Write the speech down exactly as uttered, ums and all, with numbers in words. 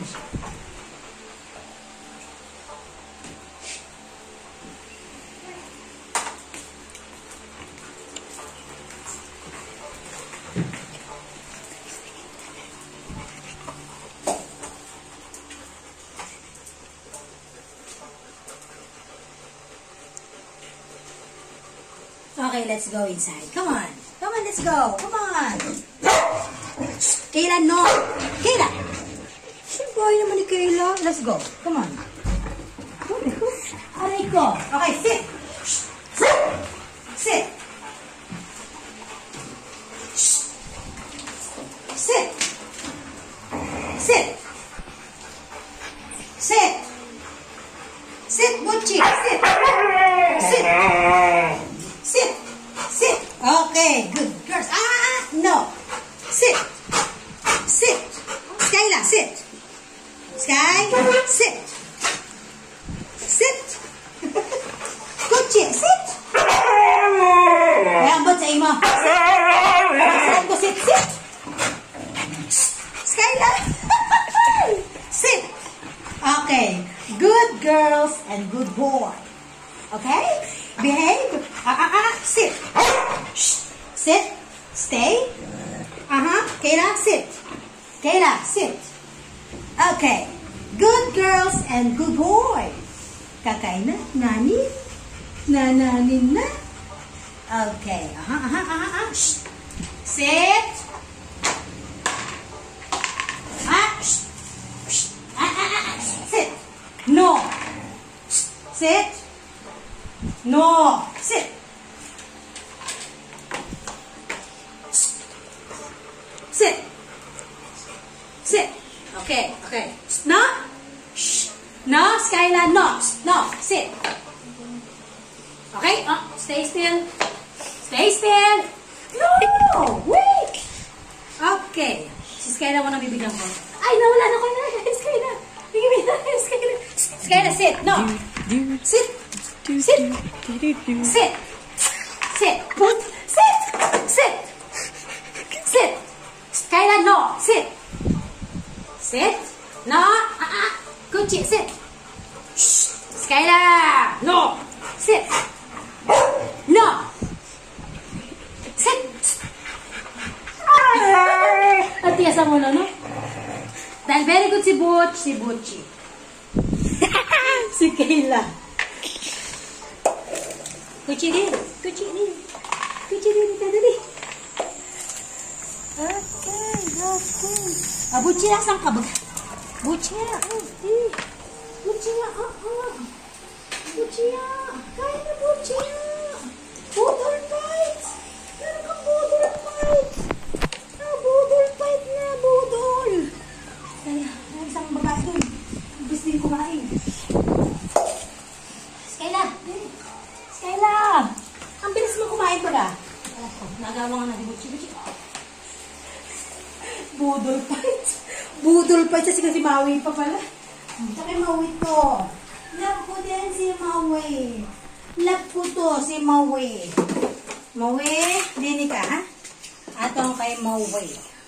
Okay, let's go inside. Come on. Come on, let's go. Come on. Kayla, no. Kayla. Boy naman ni Kayla. Let's go. Come on. Aray ko. Okay, sit. Sit. Sit. Sit. Sit. Sit. Sit, Butchie. Sit. Sit. Sit. Sit. Okay, good. Girls. Ah, no. Sit. Sit. Skyla, sit. Sky, sit. Sit. Butchie, sit. Ayan, ba't sa ima? Saan ko sit? Sit. Skyla. Sit. Okay. Good girls and good boy. Okay? Behave. Ah, ah, ah. Sit. Shh. Sit. Stay. Uh-huh. Kayla, sit. Kayla, sit. Okay. Good girls and good boy. Kakain na? Nani? Nananin na? Okay. Uh-huh, uh-huh, uh-huh, uh-huh. Shh. Sit. Ah, shh. Shh. Ah, ah, ah. Sit. No. Shh. Sit. No. Sit. Sit. Sit. Okay. Okay. No. Shh. No. Skyla. No. No. Sit. Okay. Oh, stay still. Stay still. No. Wait. Okay. Si Skyla mo na bibigyan ko. Ay, nawala na ko na. Skyla. Bigyan mo na. Skyla. Skyla, sit. No. Sit. Sit. Sit. Sit. Put. Sit. Sit. Sit. Skyla, no. Sit. Sit. No. Ah, ah. Gucci, sit. Shh. Skyla. No. Sit. No. Sit. At tiyasan mo na, no? Dahil very good si Butch. Si Butchie. Si Kayla. Gucci din. Gucci din. Gucci din. Ika dali. Okay. Okay. Ah, Butchie, asan ka ba? Butchie. Okay. Butchie. Ah, ah. Butchie. Kaya na, Butchie. Budol fight. Meron kang budol fight. Ah, budol fight na. Budol. Kaya, may isang babae dun. Gusto din kumain. Skyla. Skyla. Ang bilis mo kumain pala. Nagawa nga na di Butchie. Butchie. Budol fight. Budol fight. Kasi kasi Maui pa pala. Tsaka Maui to. Love ko din si Maui. Love ko to si Maui. Maui, dinig ka ha? Atong kay Maui.